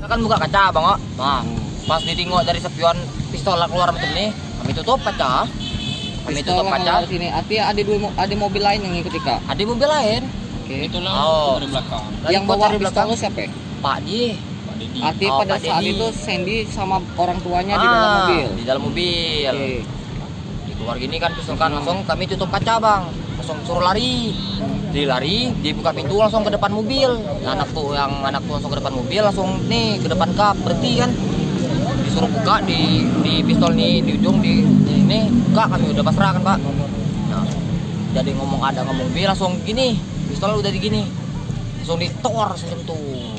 kan buka kaca bang, nah pas ditingok dari spion pistol keluar macam ini, kami tutup kaca. Kami tutup kaca. Sini, artinya ada mobil lain yang ngikuti kak? Ada mobil lain. Oke. Itulah dari belakang. Yang bawa pistol lu siapa? Pak Di. Artinya pada Pak saat Dedi. itu Sandy sama orang tuanya di dalam mobil. Di dalam mobil. Oke. Di keluar gini kan pistol kan langsung kami tutup kaca bang, langsung suruh lari. Dia lari, dia buka pintu langsung ke depan mobil. Anak tuh langsung ke depan mobil, langsung nih ke depan kap berhenti kan. Disuruh buka di pistol nih di ujung di ini buka, kami udah pasrah kan pak. Nah, jadi ngomong mobil langsung gini, pistol udah di gini, langsung ditor senyum tuh.